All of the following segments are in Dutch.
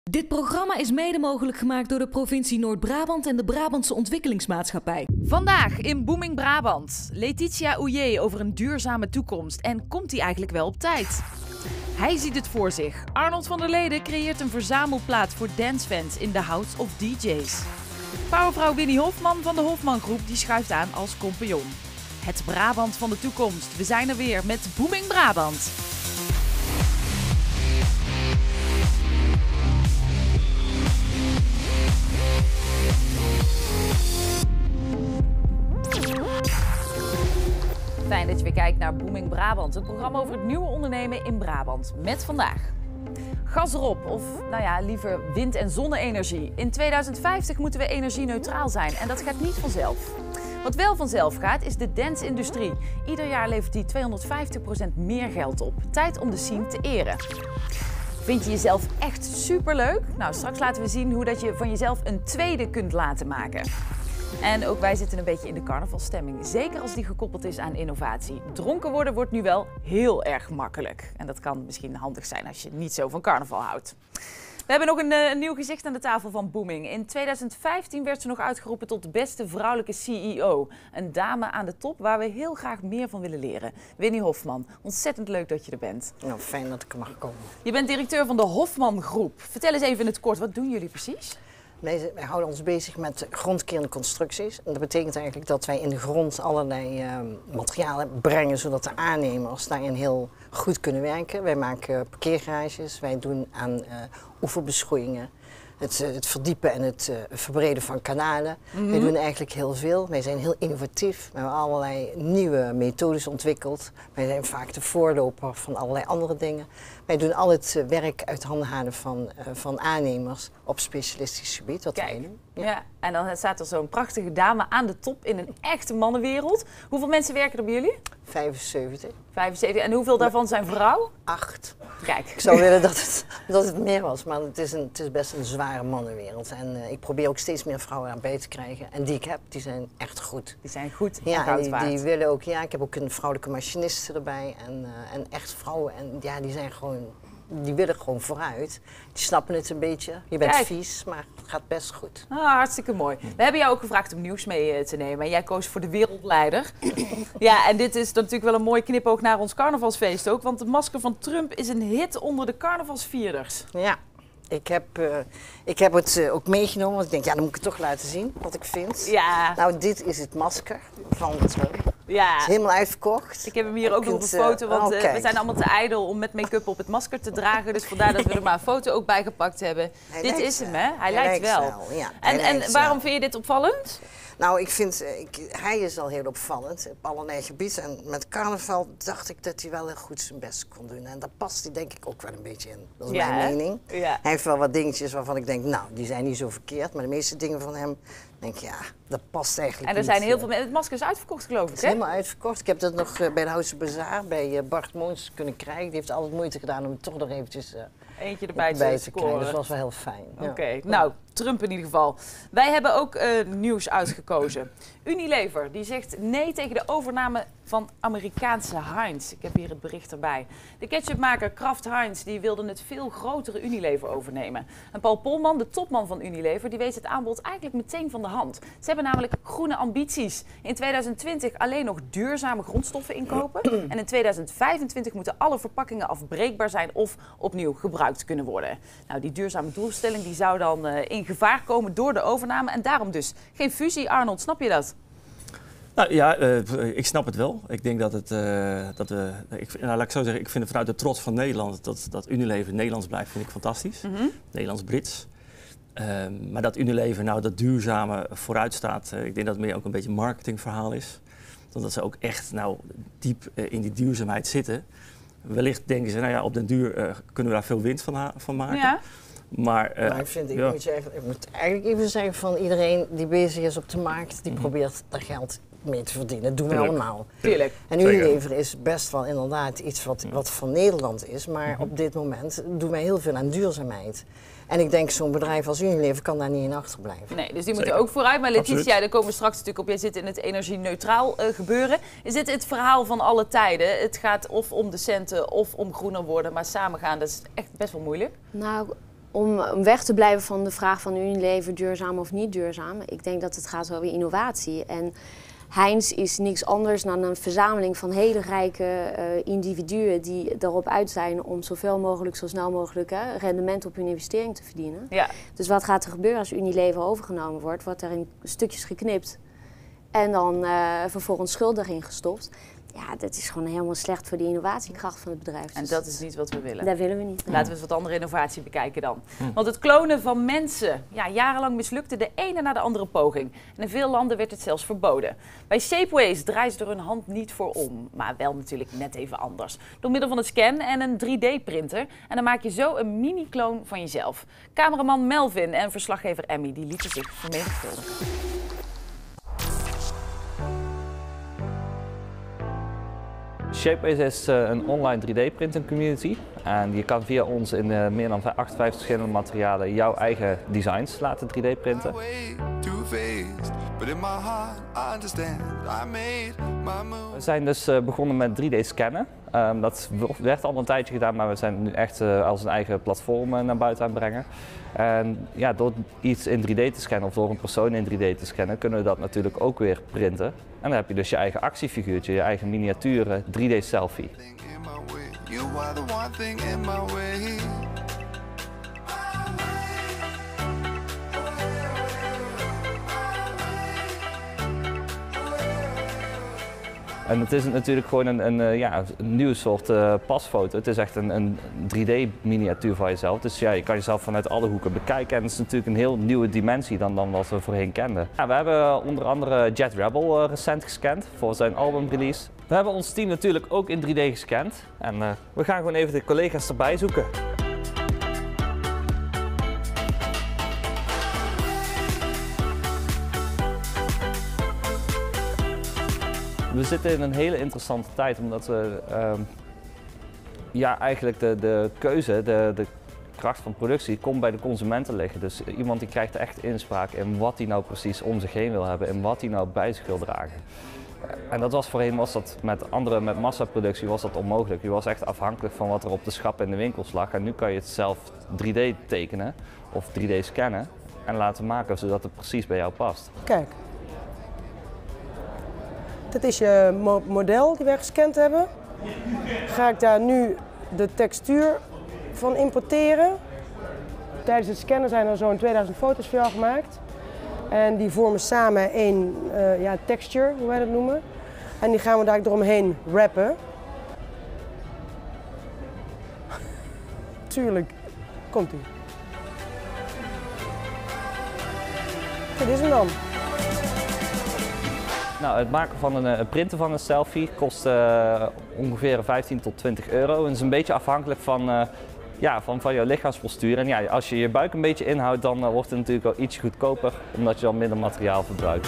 Dit programma is mede mogelijk gemaakt door de provincie Noord-Brabant en de Brabantse Ontwikkelingsmaatschappij. Vandaag in Booming Brabant. Letitia Oeje over een duurzame toekomst. En komt die eigenlijk wel op tijd? Hij ziet het voor zich. Arnold van der Leden creëert een verzamelplaats voor dancefans in the House of DJ's. Powervrouw Winnie Hofman van de Hofman Groep die schuift aan als compagnon. Het Brabant van de toekomst. We zijn er weer met Booming Brabant. Fijn dat je weer kijkt naar Booming Brabant, het programma over het nieuwe ondernemen in Brabant. Met vandaag gas erop, of nou ja, liever wind- en zonne-energie. In 2050 moeten we energie-neutraal zijn en dat gaat niet vanzelf. Wat wel vanzelf gaat, is de dance-industrie. Ieder jaar levert die 250% meer geld op. Tijd om de scene te eren. Vind je jezelf echt superleuk? Nou, straks laten we zien hoe dat je van jezelf een tweede kunt laten maken. En ook wij zitten een beetje in de carnavalstemming. Zeker als die gekoppeld is aan innovatie. Dronken worden wordt nu wel heel erg makkelijk. En dat kan misschien handig zijn als je niet zo van carnaval houdt. We hebben nog een nieuw gezicht aan de tafel van Booming. In 2015 werd ze nog uitgeroepen tot de beste vrouwelijke CEO. Een dame aan de top waar we heel graag meer van willen leren. Winnie Hofman, ontzettend leuk dat je er bent. Nou, fijn dat ik er mag komen. Je bent directeur van de Hofman Groep. Vertel eens even in het kort, wat doen jullie precies? Wij houden ons bezig met grondkernconstructies. En dat betekent eigenlijk dat wij in de grond allerlei materialen brengen, zodat de aannemers daarin heel goed kunnen werken. Wij maken parkeergarages, wij doen aan oeverbeschoeiingen, het verdiepen en het verbreden van kanalen. Wij doen eigenlijk heel veel. Wij zijn heel innovatief. We hebben allerlei nieuwe methodes ontwikkeld. Wij zijn vaak de voorloper van allerlei andere dingen. Wij doen al het werk uit handen halen van aannemers op specialistisch gebied. Wat wij doen. Ja, en dan staat er zo'n prachtige dame aan de top in een echte mannenwereld. Hoeveel mensen werken er bij jullie? 75. 75. En hoeveel daarvan zijn vrouw? 8. Kijk. Ik zou willen dat het meer was, maar het is best een zware mannenwereld. En ik probeer ook steeds meer vrouwen erbij te krijgen. En die ik heb, die zijn echt goed. Die zijn goed en ja, goud waard. Die willen ook, ja, ik heb ook een vrouwelijke machiniste erbij en echt vrouwen. En ja, die zijn gewoon, die willen gewoon vooruit. Die snappen het een beetje. Je bent vies, maar het gaat best goed. Ah, hartstikke mooi. We hebben jou ook gevraagd om nieuws mee te nemen. En jij koos voor de wereldleider. Ja, en dit is natuurlijk wel een mooie knipoog naar ons carnavalsfeest ook. Want het masker van Trump is een hit onder de carnavalsvierders. Ja. Ik heb het ook meegenomen, want ik denk, ja, dan moet ik het toch laten zien, wat ik vind. Ja. Nou, dit is het masker van Trump. Ja. Het is helemaal uitverkocht. Ik heb hem hier ook nog op een foto, want we zijn allemaal te ijdel om met make-up op het masker te dragen. Dus vandaar dat we er maar een foto ook bij gepakt hebben. Dit is hem, hè? Hij lijkt wel. Ja, en waarom vind je dit opvallend? Nou, ik vind, hij is al heel opvallend op allerlei gebieden. En met carnaval dacht ik dat hij wel heel goed zijn best kon doen. En daar past hij denk ik ook wel een beetje in. Dat is mijn mening. Ja. Hij heeft wel wat dingetjes waarvan ik denk, nou, die zijn niet zo verkeerd. Maar de meeste dingen van hem, denk ik, ja, dat past eigenlijk niet. En er zijn heel veel mensen. Het masker is uitverkocht, geloof ik, Het is helemaal uitverkocht. Ik heb dat nog bij de House Bazaar, bij Bart Moons kunnen krijgen. Die heeft altijd moeite gedaan om het toch nog eventjes eentje erbij te krijgen. scoren. Dus dat was wel heel fijn. Oké, nou, Trump in ieder geval. Wij hebben ook nieuws uitgekozen. Unilever die zegt nee tegen de overname van Amerikaanse Heinz. Ik heb hier het bericht erbij. De ketchupmaker Kraft Heinz die wilde het veel grotere Unilever overnemen. En Paul Polman, de topman van Unilever, die wees het aanbod eigenlijk meteen van de hand. Ze hebben namelijk groene ambities. In 2020 alleen nog duurzame grondstoffen inkopen. En in 2025 moeten alle verpakkingen afbreekbaar zijn of opnieuw gebruikt kunnen worden. Nou, die duurzame doelstelling die zou dan in gevaar komen door de overname. En daarom dus geen fusie. Arnold, snap je dat? Nou ja, ik snap het wel. Ik denk dat het, laat ik zo zeggen, ik vind het vanuit de trots van Nederland dat Unilever Nederlands blijft, vind ik fantastisch. Nederlands-Brits. Maar dat Unilever nou dat duurzame vooruit staat, ik denk dat het meer ook een beetje een marketingverhaal is. Dat ze ook echt nou diep in die duurzaamheid zitten. Wellicht denken ze, nou ja, op den duur kunnen we daar veel winst van maken. Ja. Maar ik moet eigenlijk even zeggen van iedereen die bezig is op de markt, die probeert daar geld mee te verdienen. Dat doen we allemaal. Tuurlijk. En Unilever is best wel inderdaad iets wat van Nederland is, maar op dit moment doen wij heel veel aan duurzaamheid. En ik denk zo'n bedrijf als Unilever kan daar niet in achterblijven. Nee, dus die moeten ook vooruit. Maar Letitia, daar komen we straks natuurlijk op. Jij zit in het energie-neutraal gebeuren. Is dit het verhaal van alle tijden? Het gaat of om de centen of om groener worden, maar samen gaan, dat is echt best wel moeilijk. Nou, Om weg te blijven van de vraag van Unilever duurzaam of niet duurzaam. Ik denk dat het gaat over innovatie. En Heinz is niks anders dan een verzameling van hele rijke individuen die erop uit zijn om zoveel mogelijk, zo snel mogelijk rendement op hun investering te verdienen. Ja. Dus wat gaat er gebeuren als Unilever overgenomen wordt? Wordt er in stukjes geknipt en dan vervolgens schuld erin gestopt. Ja, dat is gewoon helemaal slecht voor de innovatiekracht van het bedrijf. En dat is niet wat we willen. Dat willen we niet. Laten we eens wat andere innovatie bekijken dan. Want het klonen van mensen, ja, jarenlang mislukte de ene na de andere poging. En in veel landen werd het zelfs verboden. Bij Shapeways draaien ze er hun hand niet voor om. Maar wel natuurlijk net even anders. Door middel van een scan en een 3D-printer. En dan maak je zo een mini-kloon van jezelf. Cameraman Melvin en verslaggever Emmy die lieten zich vermenigvuldigen. Shapeways is een online 3D-printing community en je kan via ons in meer dan 58 verschillende materialen jouw eigen designs laten 3D-printen. We zijn dus begonnen met 3D-scannen. Dat werd al een tijdje gedaan, maar we zijn nu echt als een eigen platform naar buiten aan het brengen. En ja, door iets in 3D te scannen of door een persoon in 3D te scannen, kunnen we dat natuurlijk ook weer printen. En dan heb je dus je eigen actiefiguurtje, je eigen miniatuur 3D-selfie. En het is natuurlijk gewoon een nieuw soort pasfoto. Het is echt een 3D-miniatuur van jezelf. Dus ja, je kan jezelf vanuit alle hoeken bekijken. En het is natuurlijk een heel nieuwe dimensie dan wat we voorheen kenden. Ja, we hebben onder andere Jet Rebel recent gescand voor zijn albumrelease. We hebben ons team natuurlijk ook in 3D gescand. En we gaan gewoon even de collega's erbij zoeken. We zitten in een hele interessante tijd omdat we eigenlijk de keuze, de kracht van productie komt bij de consumenten liggen. Dus iemand die krijgt echt inspraak in wat hij nou precies om zich heen wil hebben en wat hij nou bij zich wil dragen. En dat was voorheen met massaproductie was dat onmogelijk. Je was echt afhankelijk van wat er op de schappen in de winkels lag. En nu kan je het zelf 3D tekenen of 3D scannen en laten maken zodat het precies bij jou past. Kijk. Dit is je model die wij gescand hebben. Ga ik daar nu de textuur van importeren. Tijdens het scannen zijn er zo'n 2000 foto's voor jou gemaakt. En die vormen samen één texture, hoe wij dat noemen. En die gaan we daar eromheen wrappen. Tuurlijk, komt-ie. Dit is hem dan. Nou, het maken van het printen van een selfie kost ongeveer 15 tot 20 euro. En dat is een beetje afhankelijk van jouw lichaamspostuur. En ja, als je je buik een beetje inhoudt, dan wordt het natuurlijk wel iets goedkoper, omdat je dan minder materiaal verbruikt.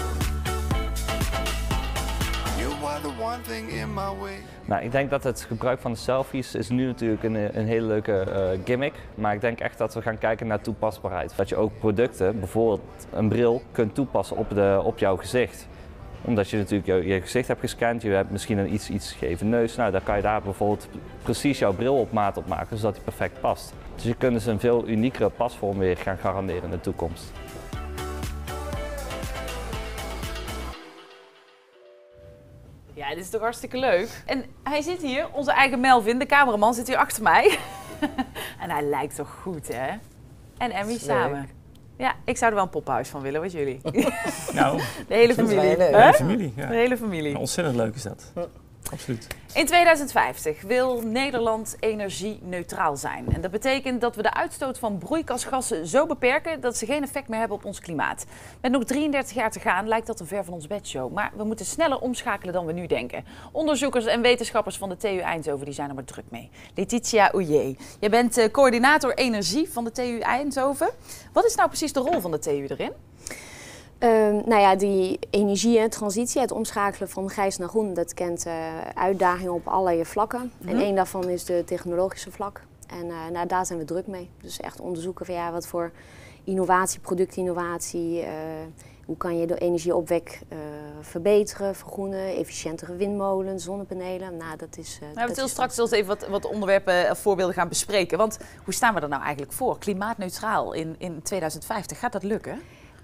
Nou, ik denk dat het gebruik van de selfies is nu natuurlijk een hele leuke gimmick. Maar ik denk echt dat we gaan kijken naar toepasbaarheid. Dat je ook producten, bijvoorbeeld een bril, kunt toepassen op jouw gezicht. Omdat je natuurlijk je gezicht hebt gescand, je hebt misschien een iets scheve neus. Nou, dan kan je daar bijvoorbeeld precies jouw bril op maat op maken, zodat die perfect past. Dus je kunt dus een veel uniekere pasvorm weer gaan garanderen in de toekomst. Ja, dit is toch hartstikke leuk. En hij zit hier, onze eigen Melvin, de cameraman, zit hier achter mij. En hij lijkt toch goed, hè? En Emmy samen. Ja, ik zou er wel een poppenhuis van willen, wat jullie? Nou, de hele familie. De hele familie, ja. De hele familie. Nou, ontzettend leuk is dat. Absoluut. In 2050 wil Nederland energie-neutraal zijn. En dat betekent dat we de uitstoot van broeikasgassen zo beperken dat ze geen effect meer hebben op ons klimaat. Met nog 33 jaar te gaan lijkt dat een ver van ons bedshow. Maar we moeten sneller omschakelen dan we nu denken. Onderzoekers en wetenschappers van de TU Eindhoven die zijn er maar druk mee. Letitia Ouyé, jij bent coördinator energie van de TU Eindhoven. Wat is nou precies de rol van de TU erin? Die energie en transitie, het omschakelen van grijs naar groen, dat kent uitdagingen op allerlei vlakken. En één daarvan is de technologische vlak. En nou, daar zijn we druk mee. Dus echt onderzoeken van ja, wat voor innovatie, productinnovatie, hoe kan je de energieopwek verbeteren, vergroenen, efficiëntere windmolens, zonnepanelen. Nou, dat is. We willen straks wel eens even wat onderwerpen of voorbeelden gaan bespreken. Want hoe staan we er nou eigenlijk voor? Klimaatneutraal in 2050, gaat dat lukken?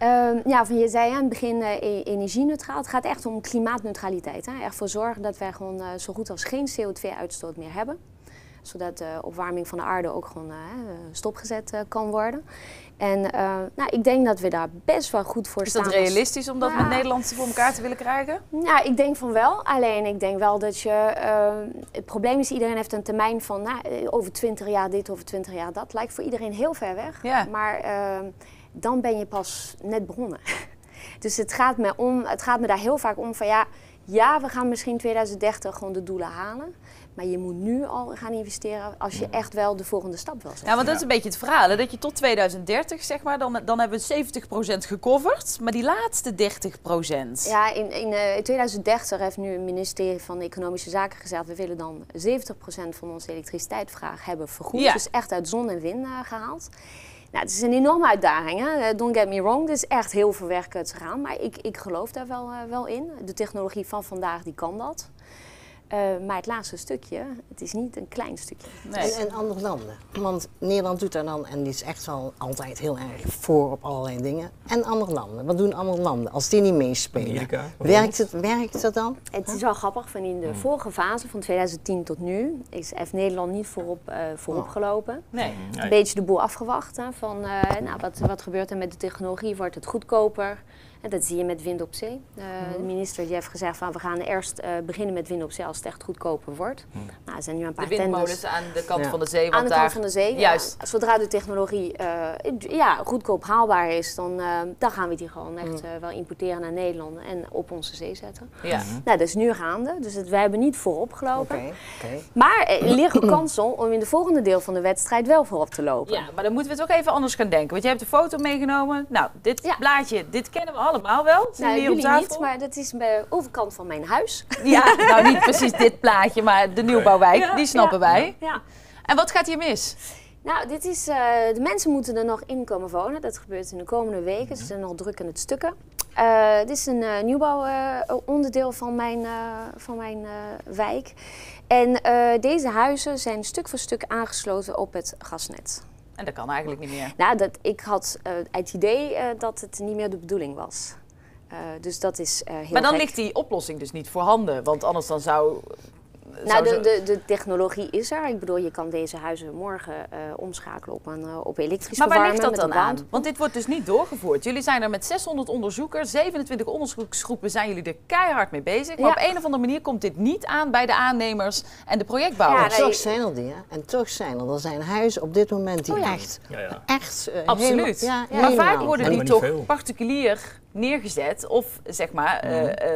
Ja, je zei aan het begin energie-neutraal. Het gaat echt om klimaatneutraliteit. Hè? Ervoor zorgen dat wij gewoon zo goed als geen CO2-uitstoot meer hebben. Zodat de opwarming van de aarde ook gewoon stopgezet kan worden. En nou, ik denk dat we daar best wel goed voor staan. Is dat realistisch om dat met Nederland voor elkaar te willen krijgen? Ja, ik denk van wel. Alleen ik denk wel dat je... het probleem is, iedereen heeft een termijn van over 20 jaar dit, over 20 jaar dat. Lijkt voor iedereen heel ver weg. Ja. Maar dan ben je pas net begonnen. Dus het gaat me daar heel vaak om van ja, we gaan misschien 2030 gewoon de doelen halen. Maar je moet nu al gaan investeren als je echt wel de volgende stap wil zetten. Ja, want dat is een beetje het verhaal. Hè? Dat je tot 2030, zeg maar, dan hebben we 70% gecoverd. Maar die laatste 30%... Ja, in 2030 heeft nu het ministerie van Economische Zaken gezegd... we willen dan 70% van onze elektriciteitsvraag hebben vergoed. Dus echt uit zon en wind gehaald. Nou, het is een enorme uitdaging, hè? Don't get me wrong. Er is echt heel veel werk te gaan. Maar ik geloof daar wel in. De technologie van vandaag die kan dat. Maar het laatste stukje, het is niet een klein stukje. Nee. En andere landen. Want Nederland doet daar dan, en die is echt wel altijd heel erg voor op allerlei dingen. En andere landen. Wat doen andere landen als die niet meespelen? Amerika, werkt het dan? Het is wel grappig, van in de vorige fase van 2010 tot nu heeft Nederland niet voorop gelopen. Nee. Een beetje de boel afgewacht. Hè, van wat gebeurt er met de technologie? Wordt het goedkoper? En dat zie je met wind op zee. De minister die heeft gezegd van we gaan eerst beginnen met wind op zee als het echt goedkoper wordt. Nou, er zijn nu een paar de windmolens aan de kant van de zee. Aan de kant van de zee, juist. Ja, zodra de technologie goedkoop haalbaar is, dan gaan we die gewoon echt wel importeren naar Nederland en op onze zee zetten. Ja. Nou, dat is nu gaande, dus wij hebben niet voorop gelopen. Okay. Maar er liggen kansen om in de volgende deel van de wedstrijd wel voorop te lopen. Ja, maar dan moeten we toch even anders gaan denken. Want je hebt de foto meegenomen. Nou, dit blaadje, dit kennen we allemaal wel. Nou, hier op tafel. Niet, maar dat is de overkant van mijn huis. Ja, nou niet precies dit plaatje, maar de nieuwbouwwijk, die snappen wij. Ja. En wat gaat hier mis? Nou, dit is, de mensen moeten er nog in komen wonen. Dat gebeurt in de komende weken. Ze zijn nog druk aan het stukken. Dit is een nieuwbouwonderdeel van mijn wijk. En deze huizen zijn stuk voor stuk aangesloten op het gasnet. En dat kan eigenlijk niet meer? Nou, ik had het idee dat het niet meer de bedoeling was. Dus dat is heel Maar dan gek. ligt die oplossing dus niet voorhanden, want anders dan zou... Nou, de technologie is er. Ik bedoel, je kan deze huizen morgen omschakelen op elektrisch verwarmen. Maar waar ligt dat dan aan? Want dit wordt dus niet doorgevoerd. Jullie zijn er met 600 onderzoekers, 27 onderzoeksgroepen zijn jullie er keihard mee bezig. Maar op een of andere manier komt dit niet aan bij de aannemers en de projectbouwers. Ja, toch zijn er die, hè? En toch zijn er zijn huizen op dit moment die echt absoluut. Maar vaak worden die toch particulier neergezet of zeg maar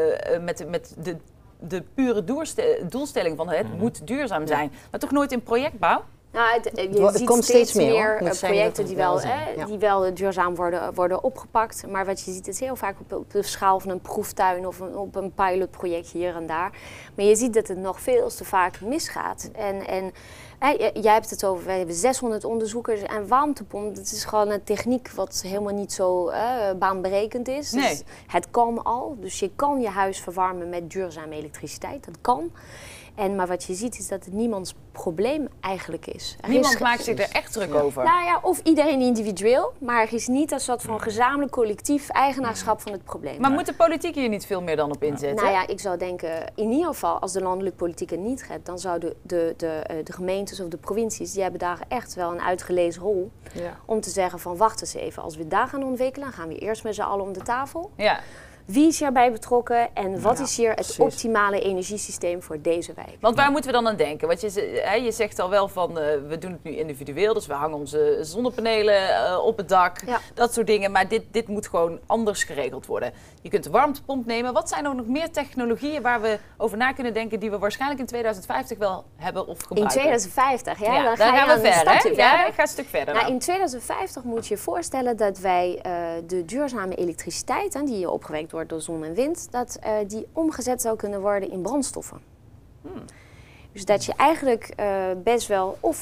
met de pure doelstelling van het moet duurzaam zijn, maar toch nooit in projectbouw? Nou, je ziet steeds meer projecten die wel duurzaam worden opgepakt. Maar wat je ziet is heel vaak op de schaal van een proeftuin of op een pilotproject hier en daar. Maar je ziet dat het nog veel te vaak misgaat. En jij hebt het over, wij hebben 600 onderzoekers en warmtepomp. Dat is gewoon een techniek wat helemaal niet zo baanbrekend is. Nee. Dus het kan al. Dus je kan je huis verwarmen met duurzame elektriciteit. Dat kan. Maar wat je ziet is dat het niemands probleem eigenlijk is. Niemand maakt zich er echt druk over. Nou ja, of iedereen individueel, maar er is niet een soort van gezamenlijk collectief eigenaarschap van het probleem. Maar moet de politiek hier niet veel meer dan op inzetten? Nou ja, ik zou denken, in ieder geval als de landelijke politiek het niet redt, dan zouden de gemeentes of de provincies, die hebben daar echt wel een uitgelezen rol. Ja. Om te zeggen van wacht eens even, als we daar gaan ontwikkelen, gaan we eerst met z'n allen om de tafel. Ja. Wie is hierbij betrokken en wat is hier het optimale energiesysteem voor deze wijk? Want waar moeten we dan aan denken? Want je zegt al wel van we doen het nu individueel, dus we hangen onze zonnepanelen op het dak, dat soort dingen. Maar dit moet gewoon anders geregeld worden. Je kunt de warmtepomp nemen. Wat zijn er nog meer technologieën waar we over na kunnen denken die we waarschijnlijk in 2050 wel hebben of gebruiken? In 2050, dan gaan we verder. Ja, ik ga een stuk verder. Nou, in 2050 moet je je voorstellen dat wij de duurzame elektriciteit die hier opgewekt wordt door zon en wind, dat die omgezet zou kunnen worden in brandstoffen. Dus dat je eigenlijk best wel of op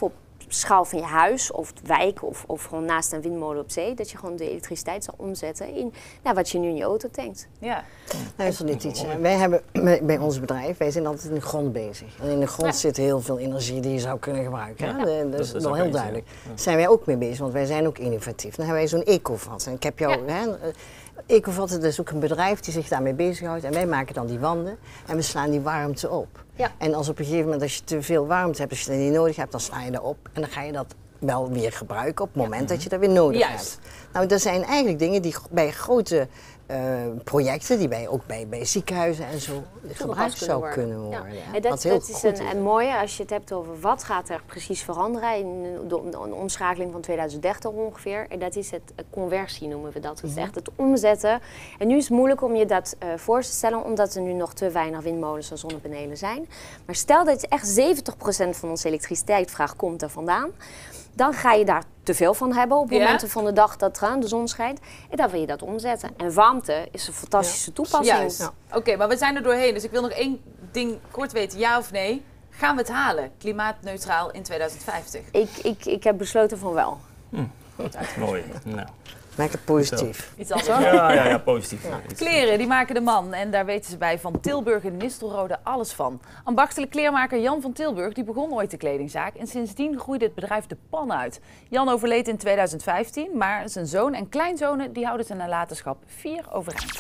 schaal van je huis of wijk of gewoon naast een windmolen op zee, dat je gewoon de elektriciteit zal omzetten in wat je nu in je auto tankt. Ja. Nou, is er niet iets. Wij hebben bij ons bedrijf, wij zijn altijd in de grond bezig. En in de grond zit heel veel energie die je zou kunnen gebruiken. Ja. Dat is wel heel duidelijk. Daar zijn wij ook mee bezig, want wij zijn ook innovatief. Dan hebben wij zo'n Ecovat. En ik heb jou... Ecovat, dat is ook een bedrijf die zich daarmee bezighoudt. En wij maken dan die wanden en we slaan die warmte op. Ja. En als op een gegeven moment, als je te veel warmte hebt, als je dat niet nodig hebt, dan sla je dat op. En dan ga je dat wel weer gebruiken op het moment dat je dat weer nodig hebt. Nou, dat zijn eigenlijk dingen die bij grote projecten, die wij ook bij ziekenhuizen en zo gebruikt zou kunnen worden. Ja. Dat is een mooie als je het hebt over wat gaat er precies veranderen in de omschakeling van 2030 ongeveer. En dat is het conversie noemen we dat. Het is echt het omzetten. En nu is het moeilijk om je dat voor te stellen, omdat er nu nog te weinig windmolens en zonnepanelen zijn. Maar stel dat echt 70% van onze elektriciteitsvraag komt er vandaan. Dan ga je daar te veel van hebben op momenten van de dag dat de zon schijnt. En dan wil je dat omzetten. En warmte is een fantastische toepassing. Juist. Ja. Oké, maar we zijn er doorheen. Dus ik wil nog één ding kort weten. Ja of nee? Gaan we het halen? Klimaatneutraal in 2050? Ik heb besloten van wel. Mooi. Nou. Maak het positief. Iets anders. Ja, positief. Ja. Kleren, die maken de man. En daar weten ze bij Van Tilburg in Nistelrode alles van. Ambachtelijk kleermaker Jan van Tilburg die begon ooit de kledingzaak. En sindsdien groeide het bedrijf de pan uit. Jan overleed in 2015, maar zijn zoon en kleinzonen die houden zijn nalatenschap 4 overeind.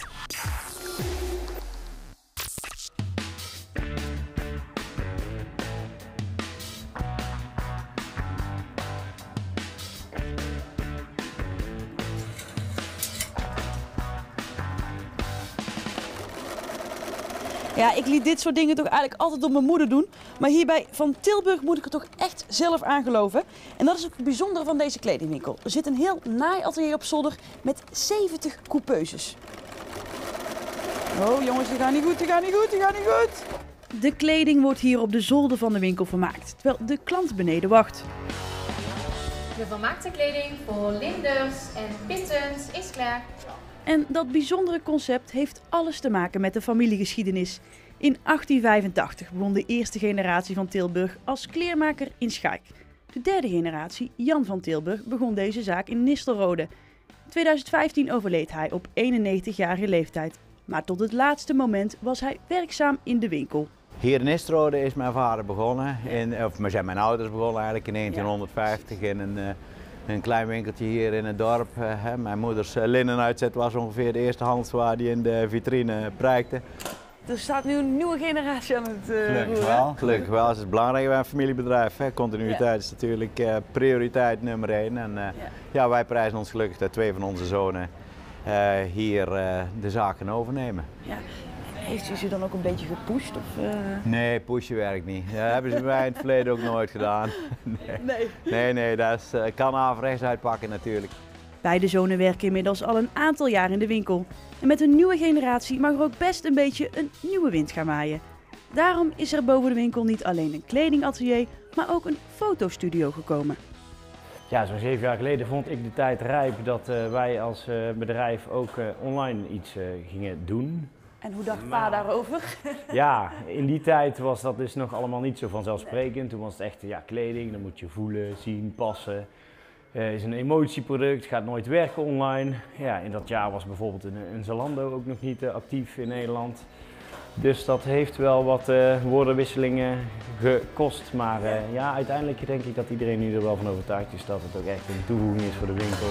Ja, ik liet dit soort dingen toch eigenlijk altijd door mijn moeder doen. Maar hier bij Van Tilburg moet ik er toch echt zelf aan geloven. En dat is ook het bijzondere van deze kledingwinkel. Er zit een heel naaiatelier op zolder met 70 coupeuses. Oh jongens, die gaan niet goed, die gaan niet goed, die gaan niet goed. De kleding wordt hier op de zolder van de winkel vermaakt, terwijl de klant beneden wacht. De vermaakte kleding voor linders en pittens is klaar. En dat bijzondere concept heeft alles te maken met de familiegeschiedenis. In 1885 begon de eerste generatie van Tilburg als kleermaker in Schaik. De derde generatie, Jan van Tilburg, begon deze zaak in Nistelrode. In 2015 overleed hij op 91-jarige leeftijd. Maar tot het laatste moment was hij werkzaam in de winkel. Hier in Nistelrode is mijn vader begonnen, of zijn mijn ouders begonnen eigenlijk in 1950 in een klein winkeltje hier in het dorp. Mijn moeders linnenuitzet was ongeveer de eerste handelswaar die in de vitrine prijkte. Er staat nu een nieuwe generatie aan het Gelukkig wel. Gelukkig wel. Het is belangrijk bij een familiebedrijf. Continuïteit is natuurlijk prioriteit nummer 1. En wij prijzen ons gelukkig dat 2 van onze zonen hier de zaken overnemen. Ja. Heeft u ze dan ook een beetje gepusht? Of, Nee, pushen werkt niet. Dat hebben ze bij mij in het verleden ook nooit gedaan. Nee, dat kan averechts uitpakken natuurlijk. Beide zonen werken inmiddels al een aantal jaar in de winkel. En met een nieuwe generatie mag er ook best een beetje een nieuwe wind gaan waaien. Daarom is er boven de winkel niet alleen een kledingatelier, maar ook een fotostudio gekomen. Ja, zo'n 7 jaar geleden vond ik de tijd rijp dat wij als bedrijf ook online iets gingen doen. En hoe dacht pa daarover? Ja, in die tijd was dat dus nog allemaal niet zo vanzelfsprekend. Toen was het echt kleding, dan moet je voelen, zien, passen. Is een emotieproduct, gaat nooit werken online. Ja, in dat jaar was bijvoorbeeld een Zalando ook nog niet actief in Nederland. Dus dat heeft wel wat woordenwisselingen gekost. Maar uiteindelijk denk ik dat iedereen nu er wel van overtuigd is dat het ook echt een toevoeging is voor de winkel.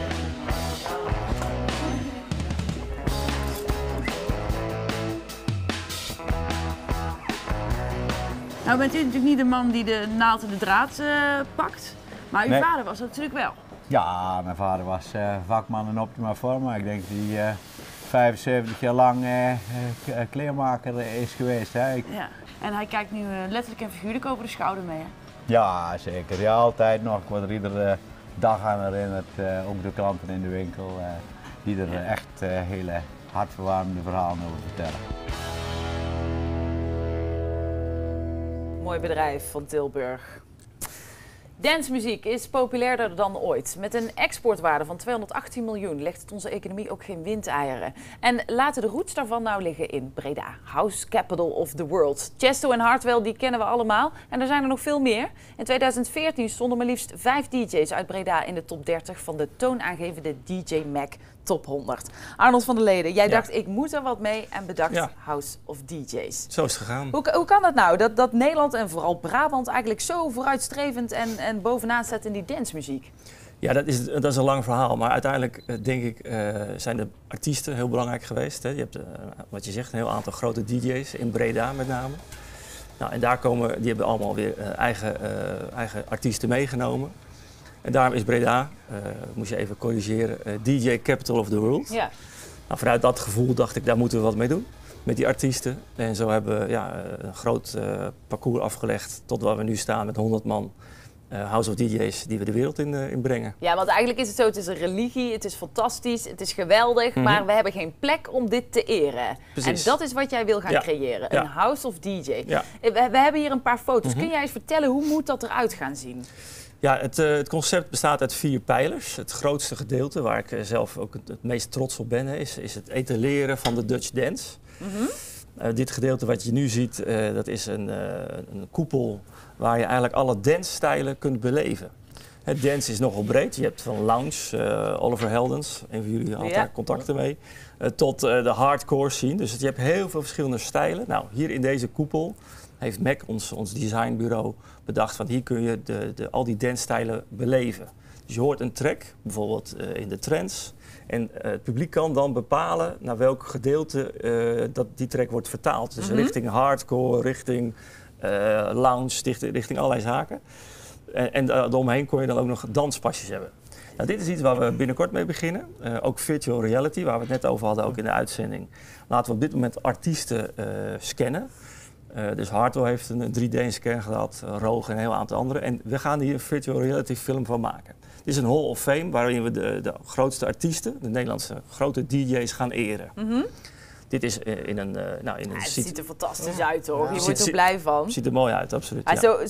Nou bent u natuurlijk niet de man die de naald en de draad pakt, maar uw vader was dat natuurlijk wel. Ja, mijn vader was vakman in optima forma. Ik denk dat hij 75 jaar lang kleermaker is geweest. Hè. Ja. En hij kijkt nu letterlijk en figuurlijk over de schouder mee. Hè? Ja, zeker. Ja, altijd nog. Ik word er iedere dag aan herinnerd. Ook de klanten in de winkel die er echt hele hartverwarmende verhalen over vertellen. Mooi bedrijf van Tilburg. Dancemuziek is populairder dan ooit. Met een exportwaarde van 218 miljoen legt het onze economie ook geen windeieren. En laten de roots daarvan nou liggen in Breda, House Capital of the World. Tiesto en Hardwell, die kennen we allemaal. En er zijn er nog veel meer. In 2014 stonden maar liefst 5 DJ's uit Breda in de top 30 van de toonaangevende DJ Mag Top 100. Arnold van der Leden, jij dacht ik moet er wat mee en bedacht House of DJ's. Zo is het gegaan. Hoe kan dat nou? Dat Nederland en vooral Brabant eigenlijk zo vooruitstrevend en bovenaan staat in die dancemuziek? Ja, dat is een lang verhaal. Maar uiteindelijk denk ik zijn de artiesten heel belangrijk geweest. Hè. Je hebt, wat je zegt, een heel aantal grote DJ's in Breda met name. Nou, en daar die hebben allemaal weer eigen artiesten meegenomen. En daarom is Breda, moest je even corrigeren, DJ Capital of the World. Ja. Nou, vanuit dat gevoel dacht ik, daar moeten we wat mee doen met die artiesten. En zo hebben we een groot parcours afgelegd tot waar we nu staan met 100 man House of DJ's die we de wereld in brengen. Ja, want eigenlijk is het zo, het is een religie, het is fantastisch, het is geweldig, maar we hebben geen plek om dit te eren. Precies. En dat is wat jij wil gaan creëren, een House of DJ. Ja. We hebben hier een paar foto's. Kun jij eens vertellen, hoe moet dat eruit gaan zien? Ja, het concept bestaat uit 4 pijlers. Het grootste gedeelte, waar ik zelf ook het meest trots op ben, is het etaleren van de Dutch dance. Dit gedeelte wat je nu ziet, dat is een koepel waar je eigenlijk alle dance-stijlen kunt beleven. Het dance is nogal breed. Je hebt van lounge, Oliver Heldens, een van jullie had daar contacten mee, tot de hardcore scene. Dus je hebt heel veel verschillende stijlen. Nou, hier in deze koepel heeft Mac, ons designbureau, bedacht van hier kun je al die dance-stijlen beleven. Dus je hoort een track, bijvoorbeeld in de trance. En het publiek kan dan bepalen naar welk gedeelte dat die track wordt vertaald. Dus richting hardcore, richting lounge, richting allerlei zaken. En daaromheen kon je dan ook nog danspasjes hebben. Nou, dit is iets waar we binnenkort mee beginnen. Ook virtual reality, waar we het net over hadden, ook in de uitzending. Laten we op dit moment artiesten scannen. Dus Hardwell heeft een 3D-scan gehad, Roog en een heel aantal anderen. En we gaan hier een virtual reality film van maken. Dit is een Hall of Fame waarin we de grootste artiesten, de Nederlandse grote DJ's, gaan eren. Dit is in een... het ziet er fantastisch uit hoor, je wordt er blij van. Ziet er mooi uit, absoluut.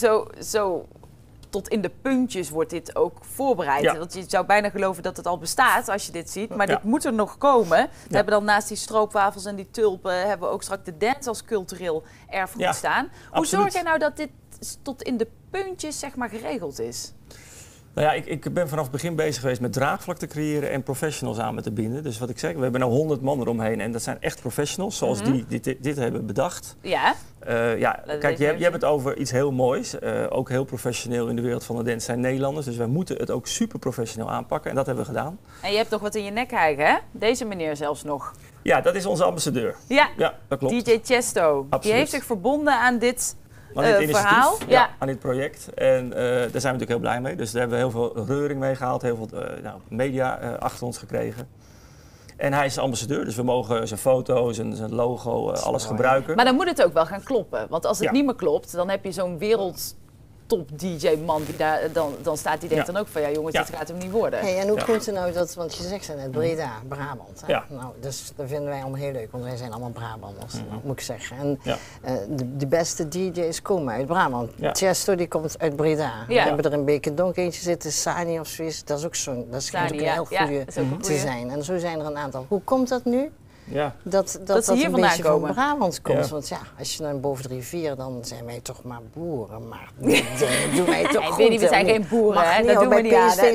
Zo tot in de puntjes wordt dit ook voorbereid. Ja. Want je zou bijna geloven dat het al bestaat als je dit ziet. Maar dit moet er nog komen. We hebben dan naast die stroopwafels en die tulpen hebben we ook straks de dance als cultureel erfgoed staan. Hoe zorg jij nou dat dit tot in de puntjes zeg maar geregeld is? Nou ja, ik ben vanaf het begin bezig geweest met draagvlak te creëren en professionals aan te binden. Dus wat ik zeg, we hebben nou 100 man eromheen en dat zijn echt professionals zoals die dit hebben bedacht. Ja. Kijk, je hebt het over iets heel moois. Ook heel professioneel in de wereld van de dance zijn Nederlanders. Dus wij moeten het ook super professioneel aanpakken en dat hebben we gedaan. En je hebt nog wat in je nek hijgen, hè? Deze meneer zelfs nog. Ja, dat is onze ambassadeur. Ja, dat klopt. DJ Tiesto. Absoluut. Die heeft zich verbonden aan dit verhaal. Aan dit project. En daar zijn we natuurlijk heel blij mee. Dus daar hebben we heel veel reuring mee gehaald, heel veel media achter ons gekregen. En hij is ambassadeur, dus we mogen zijn foto, zijn logo, alles gebruiken. Maar dan moet het ook wel gaan kloppen. Want als het niet meer klopt, dan heb je zo'n wereldtop DJ-man die daar dan staat, die denkt dan ook van ja jongens, dit gaat hem niet worden. Hey, en hoe komt het nou dat, want je zegt net Breda, Brabant. Hè? Ja. Nou, dus dat vinden wij allemaal heel leuk, want wij zijn allemaal Brabanders, moet ik zeggen. En de beste DJ's komen uit Brabant. Tiesto die komt uit Breda. We hebben er een Bekendonk eentje zitten, Sani of zoiets. Dat is ook zo'n, dat schijnt ook een heel goede te zijn. En zo zijn er een aantal. Hoe komt dat nu? Ja. Dat hier een vandaan beetje komen. van Brabant komt. Want als je dan boven de rivier, dan zijn wij toch maar boeren. Maar doen wij toch goed. We zijn geen boeren, hè? Dat doen we niet aan.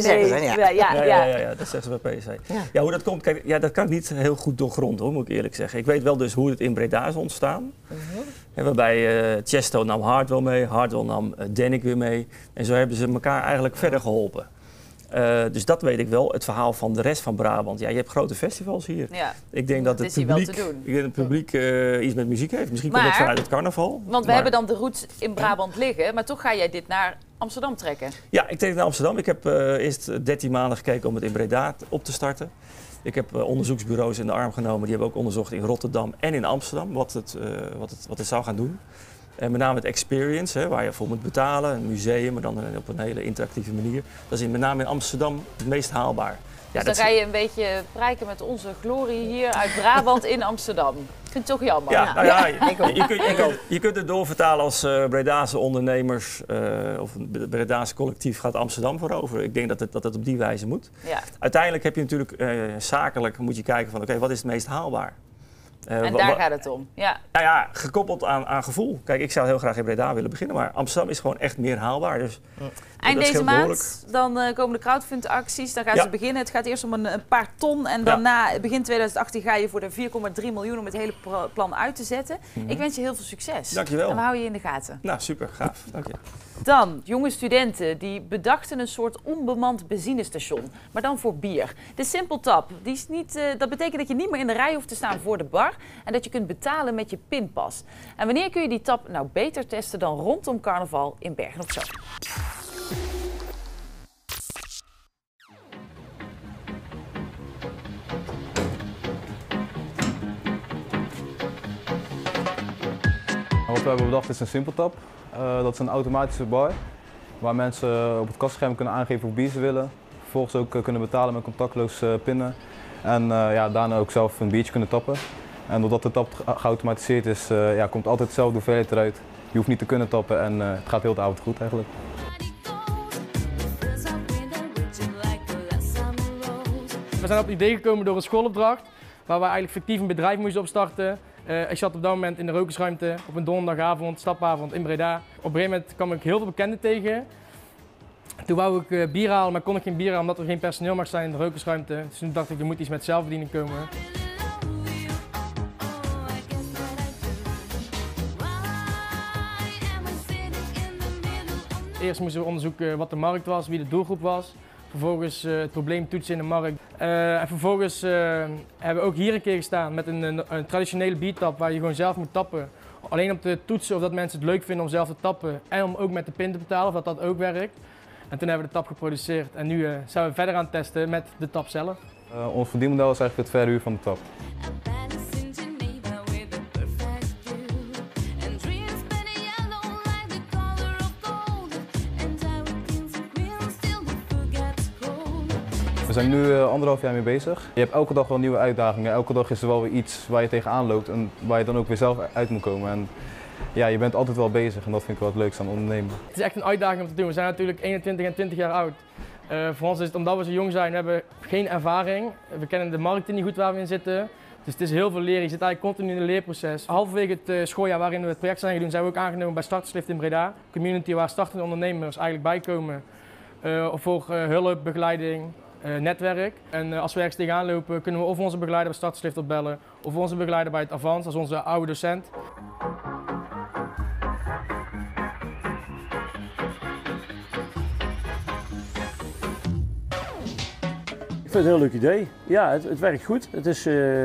Ja, dat zeggen ze bij PSV. Ja, hoe dat komt, kijk, dat kan ik niet heel goed doorgronden, hoor, moet ik eerlijk zeggen. Ik weet wel dus hoe het in Breda is ontstaan. En waarbij Tiesto nam Hardwell mee, Hardwell nam Danik weer mee. En zo hebben ze elkaar eigenlijk verder geholpen. Dus dat weet ik wel, het verhaal van de rest van Brabant. Ja, je hebt grote festivals hier. Ja. Ik denk dat het publiek iets met muziek heeft. Misschien komt het vanuit het carnaval. Want we hebben dan de roots in Brabant liggen, maar toch ga jij dit naar Amsterdam trekken? Ja, ik trek het naar Amsterdam. Ik heb eerst 13 maanden gekeken om het in Breda op te starten. Ik heb onderzoeksbureaus in de arm genomen. Die hebben ook onderzocht in Rotterdam en in Amsterdam wat het zou gaan doen. En met name het experience, waar je voor moet betalen, een museum, maar dan op een hele interactieve manier. Dat is met name in Amsterdam het meest haalbaar. Dus dan ga je een beetje prijken met onze glorie hier uit Brabant in Amsterdam. Ik vind het toch jammer. Ja, nou ja, je kunt het doorvertalen als Bredaanse ondernemers of een Bredaanse collectief gaat Amsterdam veroveren. Ik denk dat het op die wijze moet. Ja. Uiteindelijk heb je natuurlijk zakelijk moet je kijken van oké, wat is het meest haalbaar? En daar gaat het om. Ja. Nou ja, gekoppeld aan gevoel. Kijk, ik zou heel graag in Breda willen beginnen, maar Amsterdam is gewoon echt meer haalbaar. Dus eind deze maand, dan komen de crowdfundacties, dan gaan ze beginnen. Het gaat eerst om een paar ton en daarna, begin 2018, ga je voor de 4,3 miljoen om het hele plan uit te zetten. Ik wens je heel veel succes. Dankjewel. En we houden je in de gaten. Nou, super, gaaf. Dank je. Dan, jonge studenten die bedachten een soort onbemand benzinestation, maar dan voor bier. De Simple Tap, die is niet, dat betekent dat je niet meer in de rij hoeft te staan voor de bar en dat je kunt betalen met je pinpas. En wanneer kun je die tap nou beter testen dan rondom carnaval in Bergen op Zoom? Wat we hebben bedacht is een Simple Tap. Dat is een automatische bar waar mensen op het kassascherm kunnen aangeven hoe bier ze willen. Vervolgens ook kunnen betalen met contactloos pinnen. En daarna ook zelf een biertje kunnen tappen. En doordat de tap geautomatiseerd is, komt altijd dezelfde hoeveelheid eruit. Je hoeft niet te kunnen tappen en het gaat heel de avond goed eigenlijk. We zijn op het idee gekomen door een schoolopdracht waar we eigenlijk fictief een bedrijf moesten opstarten. Ik zat op dat moment in de rokersruimte op een donderdagavond, stapavond in Breda. Op een gegeven moment kwam ik heel veel bekenden tegen. Toen wou ik bier halen, maar kon ik geen bier halen omdat er geen personeel mag zijn in de rokersruimte. Dus toen dacht ik, er moet iets met zelfbediening komen. Eerst moesten we onderzoeken wat de markt was, wie de doelgroep was. Vervolgens het probleem toetsen in de markt. En vervolgens hebben we ook hier een keer gestaan met een traditionele biertap waar je gewoon zelf moet tappen. Alleen om te toetsen of dat mensen het leuk vinden om zelf te tappen en om ook met de pin te betalen of dat ook werkt. En toen hebben we de tap geproduceerd en nu zijn we verder aan het testen met de tap zelf. Ons verdienmodel is eigenlijk het verhuur van de tap. We zijn nu 1,5 jaar mee bezig. Je hebt elke dag wel nieuwe uitdagingen. Elke dag is er wel weer iets waar je tegenaan loopt en waar je dan ook weer zelf uit moet komen. En ja, je bent altijd wel bezig en dat vind ik wel het leukste aan ondernemen. Het is echt een uitdaging om te doen. We zijn natuurlijk 21 en 20 jaar oud. Voor ons is het omdat we zo jong zijn, we hebben geen ervaring. We kennen de markten niet goed waar we in zitten. Dus het is heel veel leren. Je zit eigenlijk continu in een leerproces. Halverwege het schooljaar waarin we het project zijn gedaan, zijn we ook aangenomen bij Starterslift in Breda. Community waar startende ondernemers eigenlijk bijkomen voor hulp, begeleiding. Netwerk. En als we ergens tegenaan lopen, kunnen we of onze begeleider bij Starterslift opbellen of onze begeleider bij het Avans, als onze oude docent. Ik vind het een heel leuk idee. Ja, het werkt goed. Het is,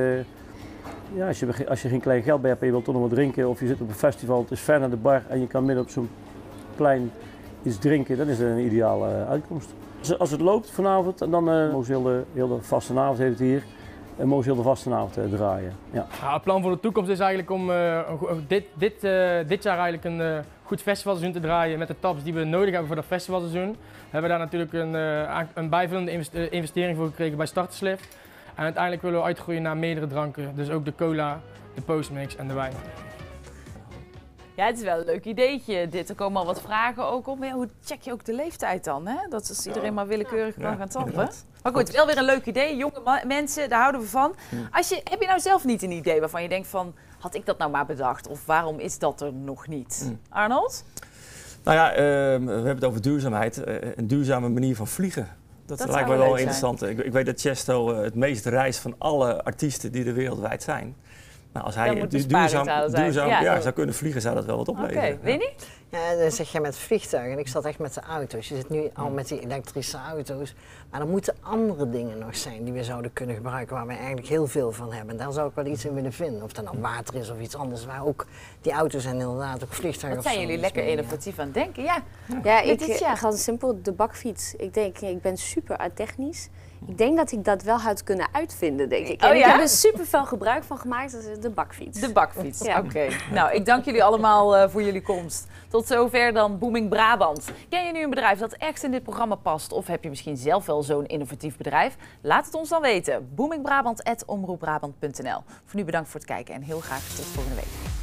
als je geen klein geld bij hebt en je wilt toch nog wat drinken of je zit op een festival, het is ver naar de bar en je kan midden op zo'n plein iets drinken, dan is het een ideale uitkomst. Als het loopt vanavond, dan mogen ze heel de vastenavond heet het hier, en mogen ze heel de vastenavond draaien. Ja. Ja, het plan voor de toekomst is eigenlijk om dit jaar eigenlijk een goed festivalseizoen te draaien met de taps die we nodig hebben voor dat festivalseizoen. We hebben daar natuurlijk een bijvullende investering voor gekregen bij Starterslift. En uiteindelijk willen we uitgroeien naar meerdere dranken, dus ook de cola, de postmix en de wijn. Ja, het is wel een leuk ideetje dit. Er komen al wat vragen ook op. Maar ja, hoe check je ook de leeftijd dan? Hè? Dat is iedereen maar willekeurig kan gaan tappen. Maar goed, wel weer een leuk idee. Jonge mensen, daar houden we van. Heb je nou zelf niet een idee waarvan je denkt van, had ik dat nou maar bedacht? Of waarom is dat er nog niet? Arnold? Nou ja, we hebben het over duurzaamheid. Een duurzame manier van vliegen. Dat lijkt me wel interessant. Ik weet dat Chesto het meest reist van alle artiesten die er wereldwijd zijn. Nou, als hij duurzaam zou kunnen vliegen, zou dat wel wat opleveren. Oké, Winnie? Ja, dan zeg je met vliegtuigen. Ik zat echt met de auto's. Je zit nu al met die elektrische auto's. Maar er moeten andere dingen nog zijn die we zouden kunnen gebruiken, waar we eigenlijk heel veel van hebben. En daar zou ik wel iets in willen vinden. Of dat nou water is of iets anders. Waar ook die auto's en inderdaad ook vliegtuigen. Wat zijn jullie lekker innovatief aan het denken? Ja, ik ga simpel de bakfiets. Ik ben super technisch. Ik denk dat ik dat wel had kunnen uitvinden, denk ik. Ik heb er super veel gebruik van gemaakt, dat is de bakfiets. De bakfiets, oké. Nou, ik dank jullie allemaal voor jullie komst. Tot Tot zover dan Booming Brabant. Ken je nu een bedrijf dat echt in dit programma past? Of heb je misschien zelf wel zo'n innovatief bedrijf? Laat het ons dan weten. boomingbrabant@omroepbrabant.nl. Voor nu bedankt voor het kijken en heel graag tot volgende week.